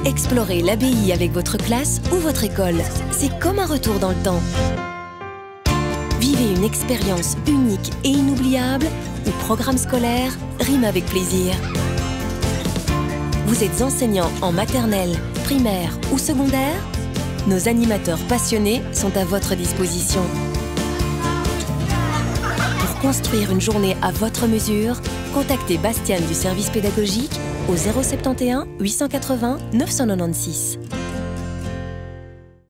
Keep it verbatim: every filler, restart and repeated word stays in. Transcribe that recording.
Explorez l'abbaye avec votre classe ou votre école. C'est comme un retour dans le temps. Vivez une expérience unique et inoubliable où programme scolaire rime avec plaisir. Vous êtes enseignant en maternelle, primaire ou secondaire? Nos animateurs passionnés sont à votre disposition. Pour construire une journée à votre mesure, contactez Bastiane du service pédagogique au zéro sept un huit cent quatre-vingts neuf cent quatre-vingt-seize.